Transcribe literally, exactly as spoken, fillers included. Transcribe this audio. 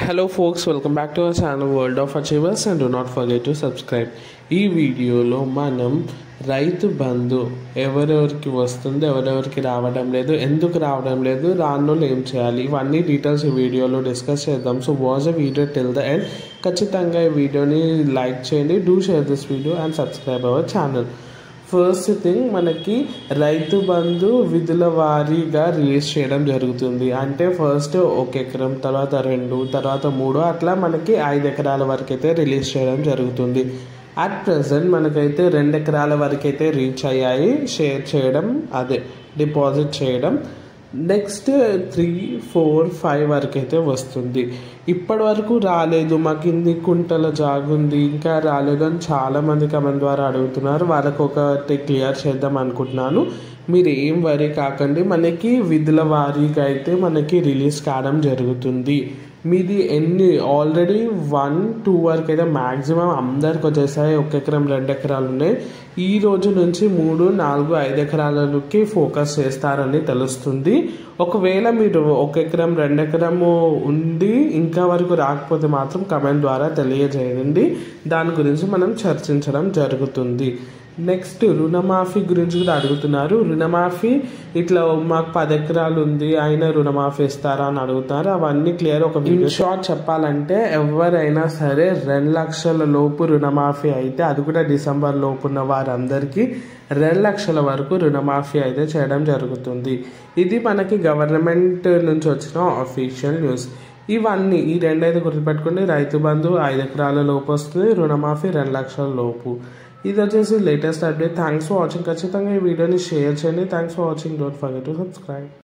Hello folks, welcome back to our channel World of Achievers and do not forget to subscribe. ఈ వీడియోలో మనం రైతు బంధు ఎవరెవరికి వస్తుంది, ఎవరెవరికి రావడం లేదు, ఎందుకు రావడం లేదు, రానోళ్ళు ఏం చేయాలి, ఇవన్నీ డీటెయిల్స్ ఈ వీడియోలో డిస్కస్ చేద్దాం. So watch the video till the end. ఖచ్చితంగా ఈ వీడియోని లైక్ చేయండి, do share this video and subscribe our channel. First thing, మనకి రైతు బంధు విధుల వారీగా రిలీజ్ చేయడం జరుగుతుంది. అంటే ఫస్ట్ ఒక ఎకరం, తర్వాత రెండు, తర్వాత మూడు, అట్లా మనకి ఐదు ఎకరాల వరకు అయితే రిలీజ్ చేయడం జరుగుతుంది. అట్ ప్రజెంట్ మనకైతే రెండు ఎకరాల వరకు అయితే రీచ్ అయ్యాయి షేర్ చేయడం, అదే డిపాజిట్ చేయడం. నెక్స్ట్ త్రీ ఫోర్ ఫైవ్ వరకు అయితే వస్తుంది. ఇప్పటి వరకు రాలేదు, మాకు ఇన్ని కుంటల జాగుంది ఇంకా రాలేదు అని చాలామంది కమెంట్ ద్వారా అడుగుతున్నారు. వాళ్ళకు ఒకటి క్లియర్ చేద్దాం అనుకుంటున్నాను. మీరు ఏం వరీ కాకండి, మనకి విధుల వారీగా అయితే మనకి రిలీజ్ కావడం జరుగుతుంది. మీది ఎన్ని ఆల్రెడీ వన్ టూ వరకు అయితే మ్యాక్సిమం అందరికి వచ్చేసాయి. ఒక ఎకరం రెండు ఎకరాలు ఉన్నాయి. ఈ రోజు నుంచి మూడు నాలుగు ఐదు ఎకరాలకి ఫోకస్ చేస్తారని తెలుస్తుంది. ఒకవేళ మీరు ఒక ఎకరం రెండు ఎకరము ఉండి ఇంకా వరకు రాకపోతే మాత్రం కమెంట్ ద్వారా తెలియజేయండి. దాని గురించి మనం చర్చించడం జరుగుతుంది. నెక్స్ట్ రుణమాఫీ గురించి కూడా అడుగుతున్నారు. రుణమాఫీ ఇట్లా మాకు పది ఎకరాలు ఉంది అయినా రుణమాఫీ ఇస్తారా అని అడుగుతారు. అవన్నీ క్లియర్. ఒక వీడియో షార్ట్ చెప్పాలంటే ఎవరైనా సరే రెండు లక్షల లోపు రుణమాఫీ అయితే, అది కూడా డిసెంబర్ లోపు ఉన్న వారందరికీ రెండు లక్షల వరకు రుణమాఫీ అయితే చేయడం జరుగుతుంది. ఇది మనకి గవర్నమెంట్ నుంచి వచ్చిన ఆఫీషియల్ న్యూస్. ఇవన్నీ ఈ రెండైతే గుర్తుపెట్టుకోండి. రైతు బంధు ఐదు ఎకరాల లోపు వస్తుంది, రుణమాఫీ రెండు లక్షల లోపు. ఇది వచ్చేసి latest update. Thanks for watching. ఖచ్చితంగా ఈ వీడియోని షేర్ చేయండి. Thanks for watching. Don't forget to subscribe.